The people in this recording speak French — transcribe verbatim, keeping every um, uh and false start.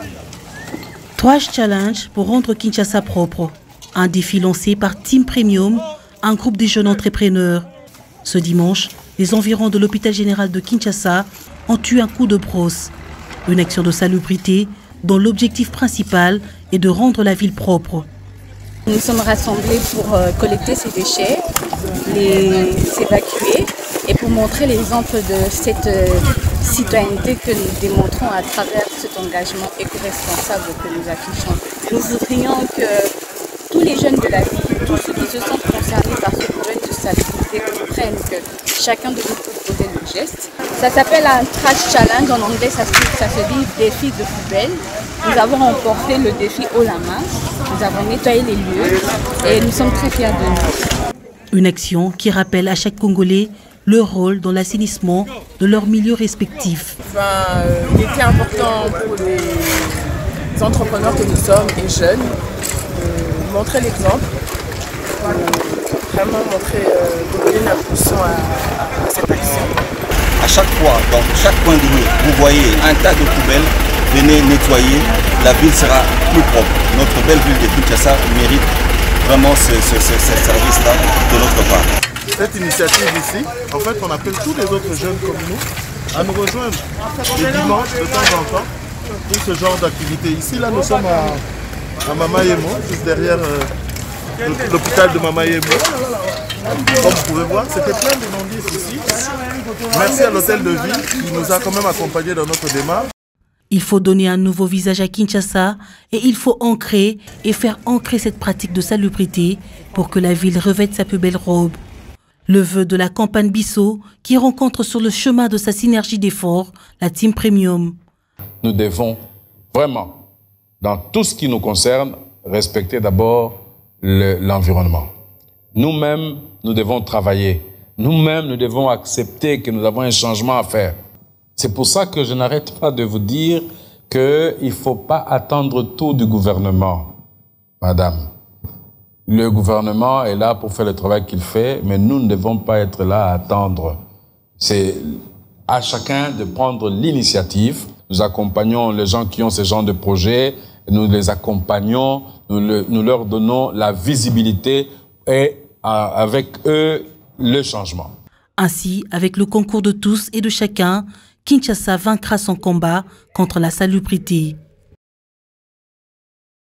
Trash Challenge pour rendre Kinshasa propre. Un défi lancé par Team Premium, un groupe de jeunes entrepreneurs. Ce dimanche, les environs de l'hôpital général de Kinshasa ont eu un coup de brosse. Une action de salubrité dont l'objectif principal est de rendre la ville propre. Nous sommes rassemblés pour euh, collecter ces déchets, les évacuer et pour montrer l'exemple de cette euh, citoyenneté que nous démontrons à travers cet engagement éco-responsable que nous affichons. Nous voudrions que tous les jeunes de la ville, tous ceux qui se sentent concernés par ce projet de salubrité comprennent que chacun de nous peut poser le geste. Ça s'appelle un Trash Challenge, en anglais ça se, ça se dit défi de poubelle. Nous avons remporté le défi haut la main, nous avons nettoyé les lieux et nous sommes très fiers de nous. Une action qui rappelle à chaque Congolais leur rôle dans l'assainissement de leur milieu respectif. Enfin, euh, il était important pour les entrepreneurs que nous sommes et jeunes de montrer l'exemple, de vraiment montrer, euh, de donner l'impulsion à, à, à cette action. À chaque fois, dans chaque coin de rue, vous voyez un tas de poubelles, venez nettoyer, la ville sera plus propre. Notre belle ville de Kinshasa mérite vraiment ce, ce, ce, ce service-là de notre part. Cette initiative ici, en fait, on appelle tous les autres jeunes comme nous à nous rejoindre le dimanche de temps en temps pour ce genre d'activité. Ici, là, nous sommes à, à Mamayemo, juste derrière euh, l'hôpital de Mamayemo. Comme vous pouvez voir, c'était plein de non-dits ici. Merci à l'hôtel de ville qui nous a quand même accompagnés dans notre démarche. Il faut donner un nouveau visage à Kinshasa et il faut ancrer et faire ancrer cette pratique de salubrité pour que la ville revête sa plus belle robe. Le vœu de la campagne Bissau qui rencontre sur le chemin de sa synergie d'efforts la Team Premium. Nous devons vraiment, dans tout ce qui nous concerne, respecter d'abord l'environnement. Nous-mêmes, nous devons travailler. Nous-mêmes, nous devons accepter que nous avons un changement à faire. C'est pour ça que je n'arrête pas de vous dire qu'il ne faut pas attendre tout du gouvernement, madame. Le gouvernement est là pour faire le travail qu'il fait, mais nous ne devons pas être là à attendre. C'est à chacun de prendre l'initiative. Nous accompagnons les gens qui ont ce genre de projet, nous les accompagnons, nous, le, nous leur donnons la visibilité et avec eux le changement. Ainsi, avec le concours de tous et de chacun, Kinshasa vaincra son combat contre la salubrité.